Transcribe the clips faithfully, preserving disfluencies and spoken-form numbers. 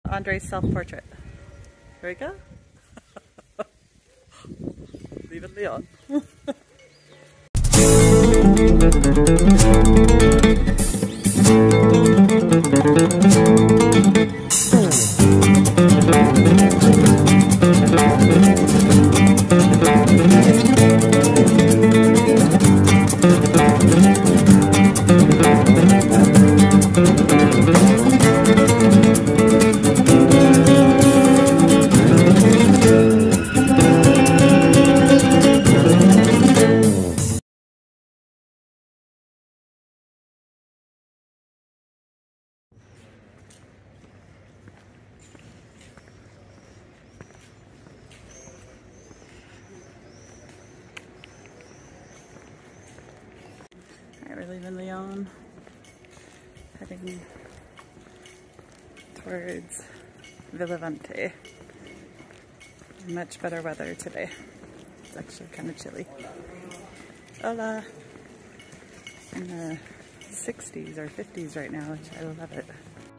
Andre's self-portrait. Here we go. Leave it Leon. We're leaving León, heading towards Villavante. Much better weather today. It's actually kind of chilly. Hola! In the sixties or fifties right now, which I love it.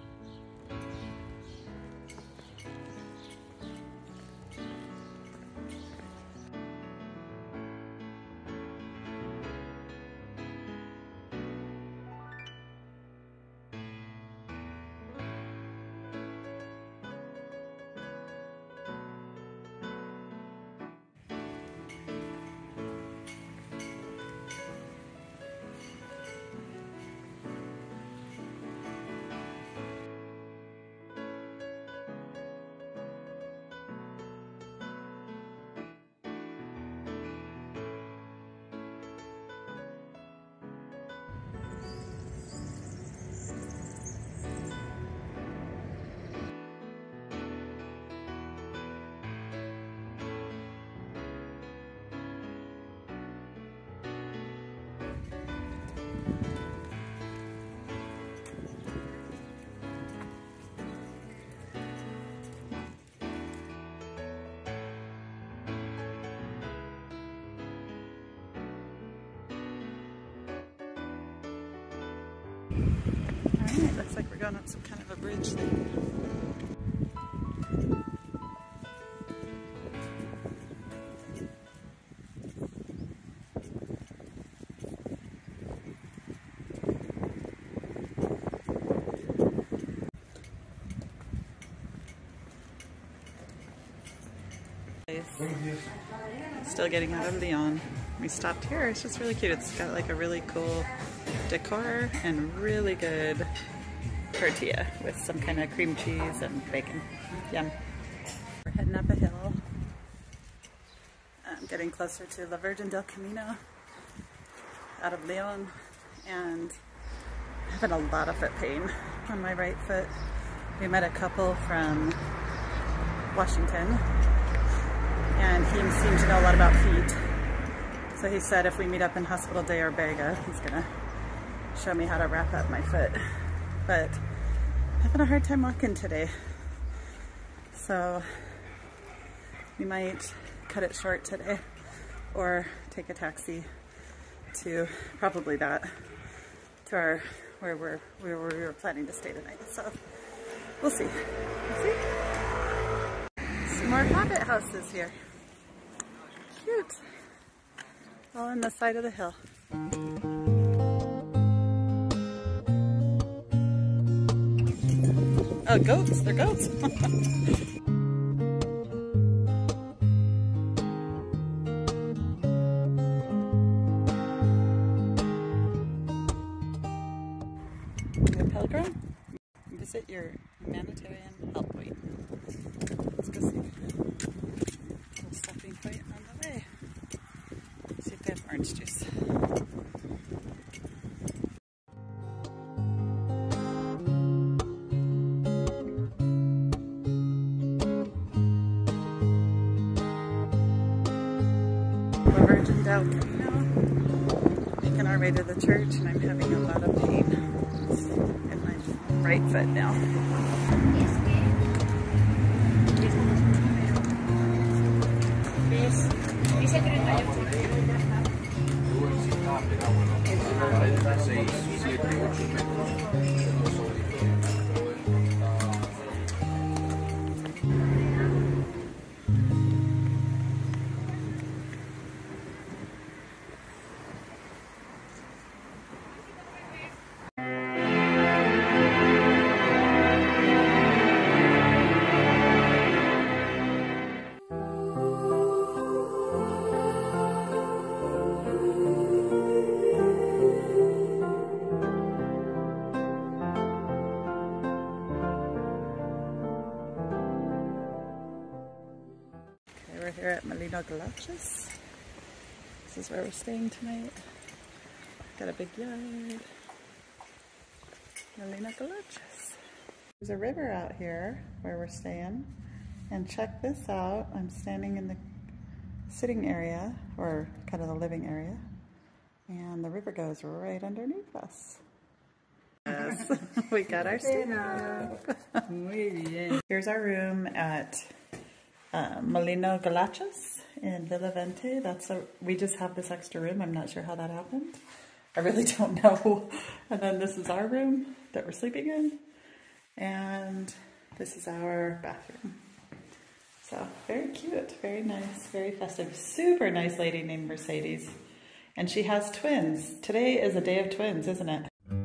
Alright, looks like we're going up some kind of a bridge thing. Still getting out of León. We stopped here. It's just really cute. It's got like a really cool decor and really good tortilla with some kind of cream cheese and bacon. Yum. We're heading up a hill. I'm getting closer to La Virgen del Camino out of León, and having a lot of foot pain on my right foot. We met a couple from Washington, and he seemed to know a lot about feet. So he said if we meet up in Hospital de Ortega, he's gonna show me how to wrap up my foot. But I'm having a hard time walking today. So we might cut it short today or take a taxi to, probably that, to our, where we're, where we were planning to stay tonight. So we'll see. We'll see. Some more hobbit houses here. Cute. All on the side of the hill. Oh, goats. They're goats. Go pilgrim. Visit your humanitarian help point. Let's go see. Little stopping point on the way. See if they have orange juice. La Virgen del Camino. Making our way to the church, and I'm having a lot of pain in my right foot now. here at Molino Galachas. This is where we're staying tonight. Got a big yard. Molino Galachas. There's a river out here where we're staying. And check this out. I'm standing in the sitting area, or kind of the living area. And the river goes right underneath us. Yes, we got our stuff. Here's our room at uh, Molino Galachas in Villavante. That's a, we just have this extra room. I'm not sure how that happened. I really don't know. And then this is our room that we're sleeping in. And this is our bathroom. So very cute, very nice, very festive. Super nice lady named Mercedes. And she has twins. Today is a day of twins, isn't it?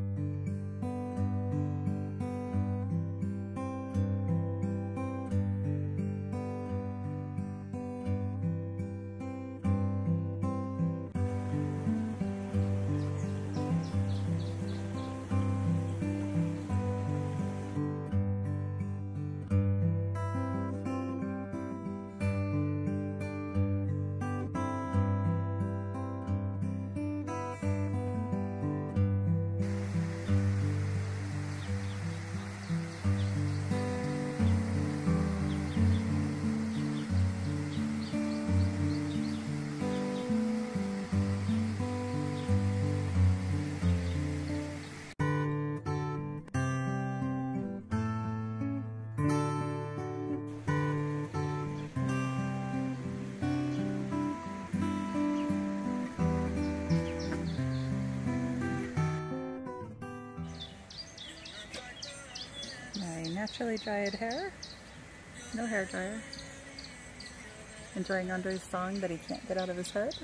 Naturally dried hair, no hair dryer. Enjoying Andre's song that he can't get out of his head.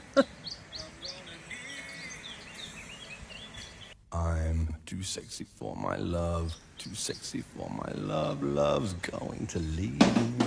I'm too sexy for my love, too sexy for my love, love's going to leave me.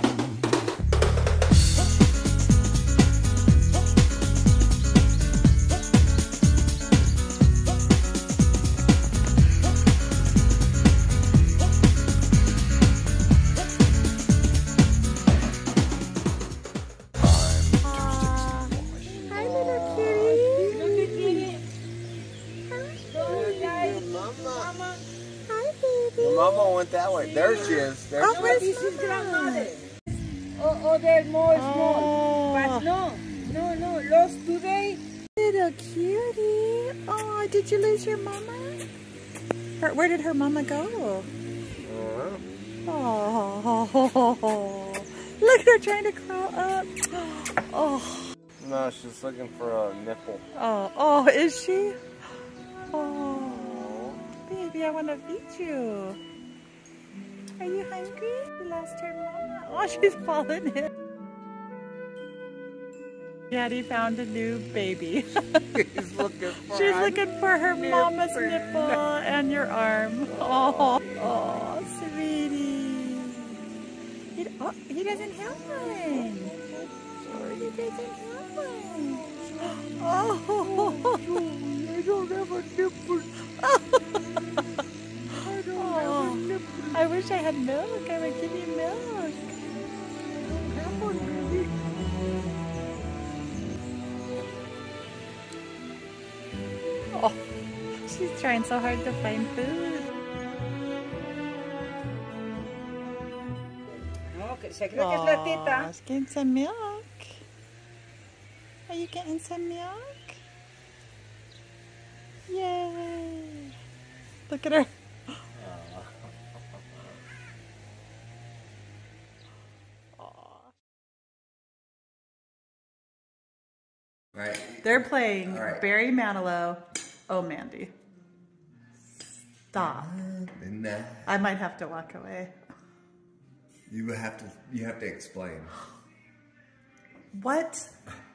Mama went that way. There she is. There oh, she no, is. this is grandmother. Oh, oh, they're more small. But no, no, no. Lost today. Little cutie. Oh, did you lose your mama? Her, where did her mama go? Oh, look at her trying to crawl up. Oh. No, she's looking for a nipple. Oh, oh, is she? Oh, baby, I want to feed you. Are you hungry? You lost her mama. Oh, she's fallen in. Daddy found a new baby. He's looking for She's looking for her nipple. mama's nipple and your arm. Oh, oh, sweetie. He, oh, he doesn't have one. Oh, he doesn't have one. Oh, I don't have a nipple. I don't oh. have a nipple. I wish I had milk. I would give you milk. Have one, baby. Oh, she's trying so hard to find food. No, que se cree que es la tita. She's getting some milk. Are you getting some milk? Yay! Look at her. Right. They're playing right. Barry Manilow. Oh, Mandy. Stop. Nah. I might have to walk away. You have to. You have to explain. What?